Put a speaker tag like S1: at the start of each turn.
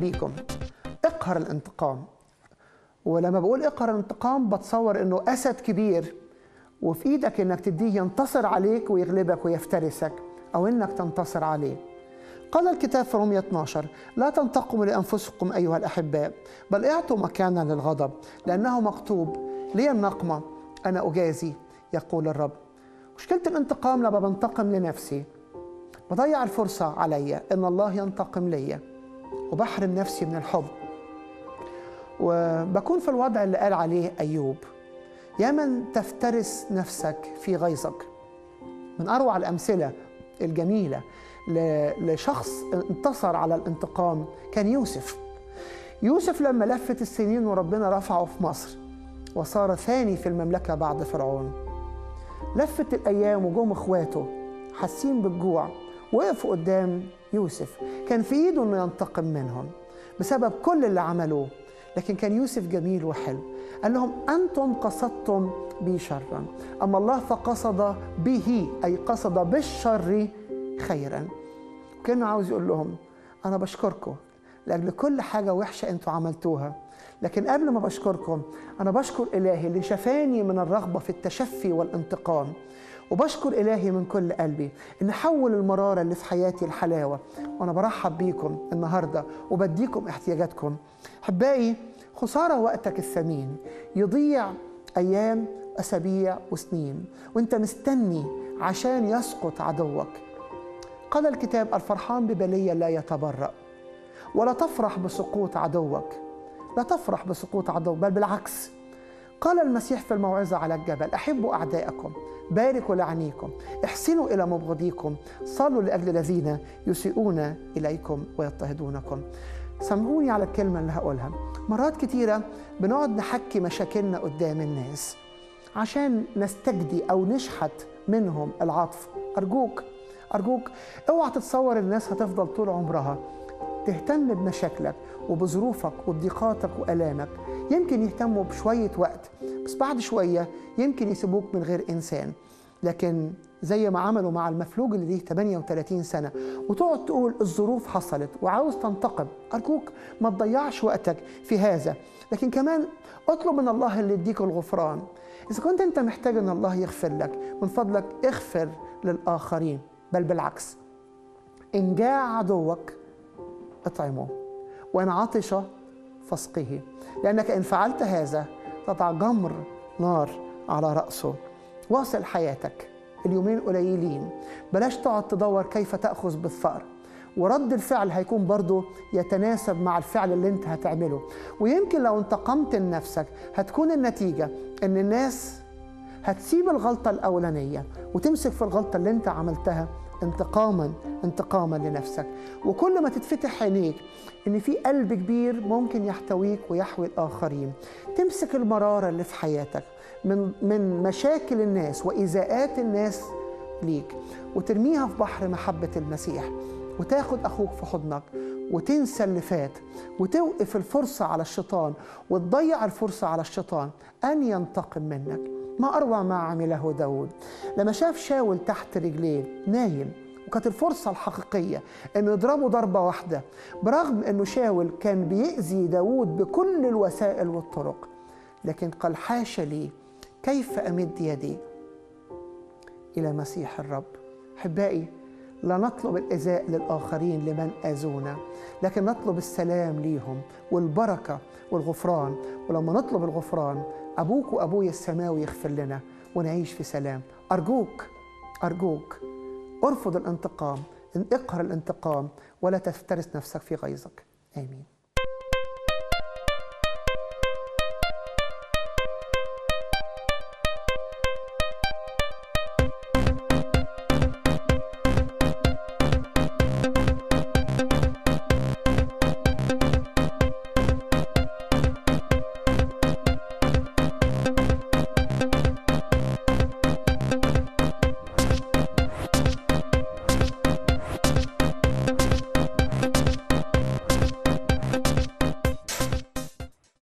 S1: بيكم. اقهر الانتقام. ولما بقول اقهر الانتقام بتصور انه اسد كبير وفي ايدك انك تديه ينتصر عليك ويغلبك ويفترسك، او انك تنتصر عليه. قال الكتاب في رومية 12: لا تنتقموا لانفسكم ايها الاحباء، بل اعطوا مكانا للغضب، لانه مكتوب: لي النقمه انا اجازي يقول الرب. مشكله الانتقام لما بنتقم لنفسي بضيع الفرصه عليا ان الله ينتقم ليا، وبحرم نفسي من الحب، وبكون في الوضع اللي قال عليه أيوب: يا من تفترس نفسك في غيظك. من أروع الأمثلة الجميلة لشخص انتصر على الانتقام كان يوسف. يوسف لما لفت السنين وربنا رفعه في مصر وصار ثاني في المملكة بعد فرعون، لفت الأيام وجم إخواته حاسين بالجوع وقفوا قدام يوسف، كان في إيده إنه ينتقم منهم بسبب كل اللي عملوه، لكن كان يوسف جميل وحلو. قال لهم: أنتم قصدتم بي شرا، أما الله فقصد به، أي قصد بالشر خيرا. وكان عاوز يقول لهم: أنا بشكركم لأجل كل حاجة وحشة أنتم عملتوها، لكن قبل ما بشكركم أنا بشكر إلهي اللي شفاني من الرغبة في التشفي والانتقام، وبشكر إلهي من كل قلبي إن حول المرارة اللي في حياتي الحلاوة. وأنا برحب بيكم النهاردة وبديكم احتياجاتكم. أحبائي، خسارة وقتك الثمين يضيع أيام أسابيع وسنين وإنت مستني عشان يسقط عدوك. قال الكتاب: الفرحان ببلية لا يتبرأ. ولا تفرح بسقوط عدوك، لا تفرح بسقوط عدوك، بل بالعكس. قال المسيح في الموعظة على الجبل: أحبوا أعدائكم، باركوا لعنيكم، احسنوا إلى مبغضيكم، صلوا لأجل الذين يسيئون إليكم ويضطهدونكم. سامحوني على الكلمة اللي هقولها، مرات كتيرة بنقعد نحكي مشاكلنا قدام الناس عشان نستجدي أو نشحت منهم العطف. أرجوك اوعى تتصور الناس هتفضل طول عمرها تهتم بمشاكلك وبظروفك وبضيقاتك وألامك. يمكن يهتموا بشوية وقت، بس بعد شوية يمكن يسيبوك من غير إنسان. لكن زي ما عملوا مع المفلوج اللي ليه 38 سنة وتقعد تقول الظروف حصلت وعاوز تنتقم، أرجوك ما تضيعش وقتك في هذا. لكن كمان اطلب من الله اللي يديك الغفران. إذا كنت أنت محتاج أن الله يغفر لك، من فضلك اغفر للآخرين، بل بالعكس. إن جاع عدوك اطعمه، وإن عطش فاسقه، لأنك إن فعلت هذا تضع جمر نار على رأسه. واصل حياتك، اليومين قليلين، بلاش تقعد تدور كيف تأخذ بالثأر، ورد الفعل هيكون برضو يتناسب مع الفعل اللي انت هتعمله. ويمكن لو انتقمت لنفسك هتكون النتيجة ان الناس هتسيب الغلطة الأولانية وتمسك في الغلطة اللي انت عملتها انتقاما لنفسك. وكل ما تتفتح عينيك ان في قلب كبير ممكن يحتويك ويحوي الآخرين، تمسك المرارة اللي في حياتك من مشاكل الناس وإيذاءات الناس ليك وترميها في بحر محبة المسيح، وتاخد أخوك في حضنك وتنسى اللي فات وتوقف الفرصة على الشيطان وتضيع الفرصة على الشيطان أن ينتقم منك. ما أروع ما عمله داود لما شاف شاول تحت رجليه نايم، وكانت الفرصة الحقيقية أنه يضربه ضربة واحدة، برغم أنه شاول كان بيأذي داود بكل الوسائل والطرق، لكن قال: حاشا لي، كيف أمد يدي إلى مسيح الرب. أحبائي، لا نطلب الإيذاء للآخرين لمن آذونا، لكن نطلب السلام ليهم والبركة والغفران. ولما نطلب الغفران أبوك وأبويا السماوي يغفر لنا ونعيش في سلام. أرجوك ارفض الانتقام، اقهر الانتقام، ولا تفترس نفسك في غيظك. آمين.